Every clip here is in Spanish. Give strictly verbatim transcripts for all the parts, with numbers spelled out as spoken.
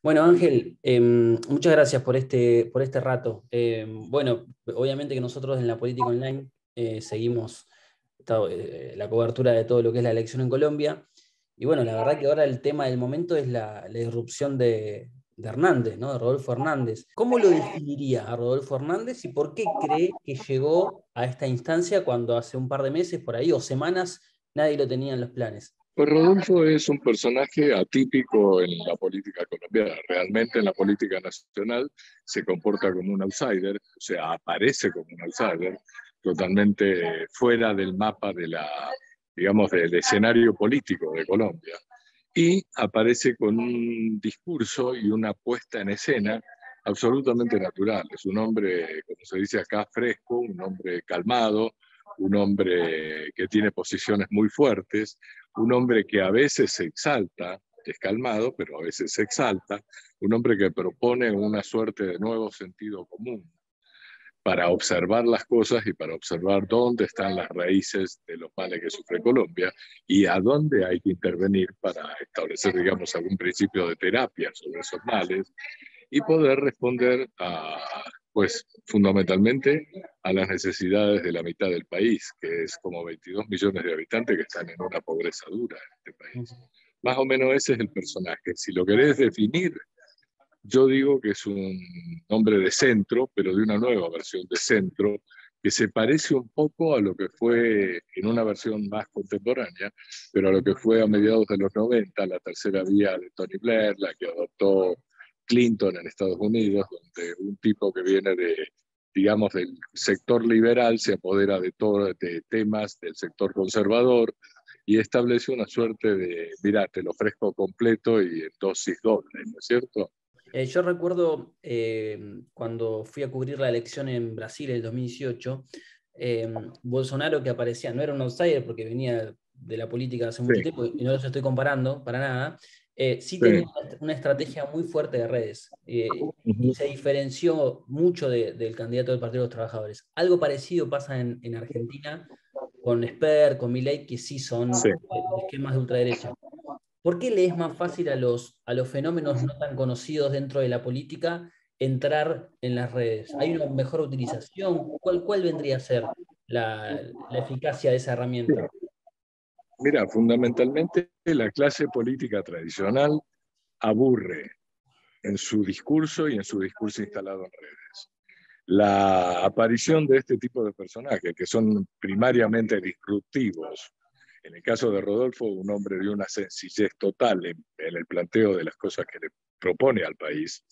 Bueno, Ángel, eh, muchas gracias por este, por este rato. Eh, bueno, obviamente que nosotros en la política online eh, seguimos esta- eh, la cobertura de todo lo que es la elección en Colombia. Y bueno, la verdad que ahora el tema del momento es la, la irrupción de, de Hernández, ¿no? De Rodolfo Hernández. ¿Cómo lo definiría a Rodolfo Hernández y por qué cree que llegó a esta instancia cuando hace un par de meses por ahí o semanas nadie lo tenía en los planes? Pues Rodolfo es un personaje atípico en la política colombiana. Realmente en la política nacional se comporta como un outsider, o sea, aparece como un outsider, totalmente fuera del mapa de la, digamos, del escenario político de Colombia. Y aparece con un discurso y una puesta en escena absolutamente natural. Es un hombre, como se dice acá, fresco, un hombre calmado, un hombre que tiene posiciones muy fuertes, un hombre que a veces se exalta, es calmado, pero a veces se exalta, un hombre que propone una suerte de nuevo sentido común para observar las cosas y para observar dónde están las raíces de los males que sufre Colombia y a dónde hay que intervenir para establecer, digamos, algún principio de terapia sobre esos males y poder responder a, pues, fundamentalmente a las necesidades de la mitad del país, que es como veintidós millones de habitantes que están en una pobreza dura en este país. Más o menos ese es el personaje. Si lo querés definir, yo digo que es un hombre de centro, pero de una nueva versión de centro, que se parece un poco a lo que fue en una versión más contemporánea, pero a lo que fue a mediados de los noventa, la tercera vía de Tony Blair, la que adoptó Clinton en Estados Unidos, donde un tipo que viene de, digamos, del sector liberal se apodera de, todo, de temas del sector conservador y establece una suerte de, mira, te lo ofrezco completo y en dosis doble, ¿no es cierto? Eh, yo recuerdo eh, cuando fui a cubrir la elección en Brasil en el dos mil dieciocho, eh, Bolsonaro que aparecía, no era un outsider porque venía de la política hace Sí, mucho tiempo y no los estoy comparando para nada, eh, sí tenía sí. una, una estrategia muy fuerte de redes eh, y Ujú. se diferenció mucho de- del candidato del Partido de los Trabajadores. Algo parecido pasa en, en Argentina con Esper, con Milei, que sí son Sí. eh, esquemas de ultraderecha. ¿Por qué le es más fácil a los, a los fenómenos no tan conocidos dentro de la política entrar en las redes? ¿Hay una mejor utilización? ¿Cuál, cuál vendría a ser la, la eficacia de esa Sí. herramienta? Mira, fundamentalmente la clase política tradicional aburre en su discurso y en su discurso instalado en redes. La aparición de este tipo de personajes, que son primariamente disruptivos, en el caso de Rodolfo, un hombre de una sencillez total en, en el planteo de las cosas que le propone al país,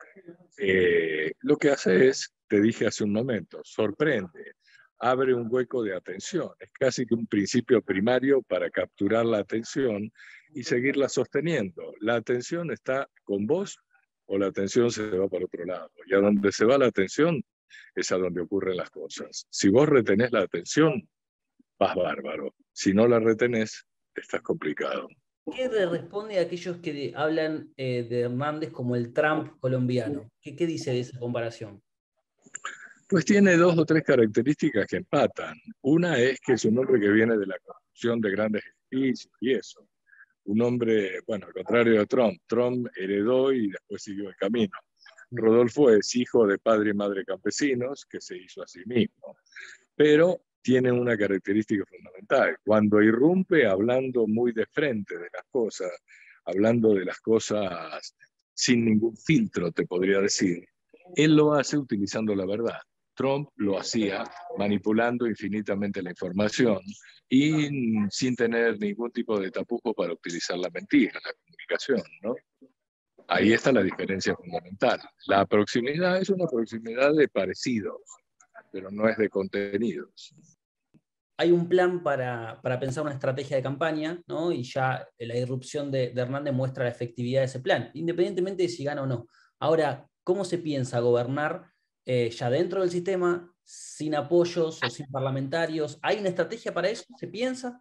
eh, lo que hace es, te dije hace un momento, sorprende, abre un hueco de atención. Es casi que un principio primario para capturar la atención y seguirla sosteniendo. La atención está con vos o la atención se va para otro lado. Y a donde se va la atención es a donde ocurren las cosas. Si vos retenés la atención, vas bárbaro. Si no la retenés, estás complicado. ¿Qué le responde a aquellos que de- hablan eh, de Hernández como el Trump colombiano? ¿Qué, qué dice de esa comparación? Pues tiene dos o tres características que empatan. Una es que es un hombre que viene de la construcción de grandes edificios y eso. Un hombre, bueno, al contrario de Trump. Trump heredó y después siguió el camino. Rodolfo es hijo de padre y madre campesinos que se hizo a sí mismo. Pero tiene una característica fundamental. Cuando irrumpe hablando muy de frente de las cosas, hablando de las cosas sin ningún filtro, te podría decir, él lo hace utilizando la verdad. Trump lo hacía manipulando infinitamente la información y sin tener ningún tipo de tapujo para utilizar la mentira, la comunicación, ¿no? Ahí está la diferencia fundamental. La proximidad es una proximidad de parecidos, pero no es de contenidos. Hay un plan para, para pensar una estrategia de campaña, ¿no? Y ya la irrupción de, de Hernández muestra la efectividad de ese plan, independientemente de si gana o no. Ahora, ¿cómo se piensa gobernar eh, ya dentro del sistema, sin apoyos o sin parlamentarios? ¿Hay una estrategia para eso? ¿Se piensa?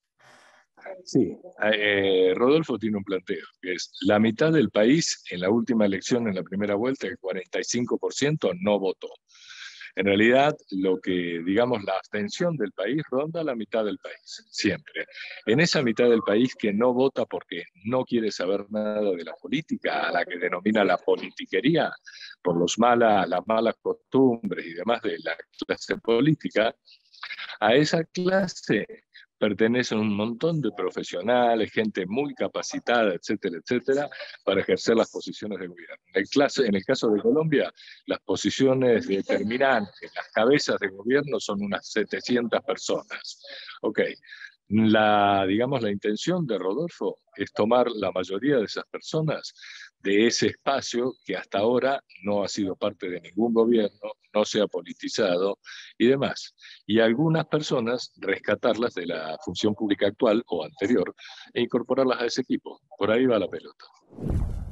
Sí, eh, Rodolfo tiene un planteo, que es la mitad del país en la última elección, en la primera vuelta, el cuarenta y cinco por ciento no votó. En realidad, lo que, digamos, la abstención del país ronda la mitad del país, siempre. En esa mitad del país que no vota porque no quiere saber nada de la política, a la que denomina la politiquería, por los mala, las malas costumbres y demás de la clase política, a esa clase pertenecen un montón de profesionales, gente muy capacitada, etcétera, etcétera, para ejercer las posiciones de gobierno. En el, clase, en el caso de Colombia, las posiciones determinantes, las cabezas de gobierno son unas setecientas personas. Ok, la, digamos, la intención de Rodolfo es tomar la mayoría de esas personas de ese espacio que hasta ahora no ha sido parte de ningún gobierno, no se ha politizado y demás. Y algunas personas rescatarlas de la función pública actual o anterior e incorporarlas a ese equipo. Por ahí va la pelota.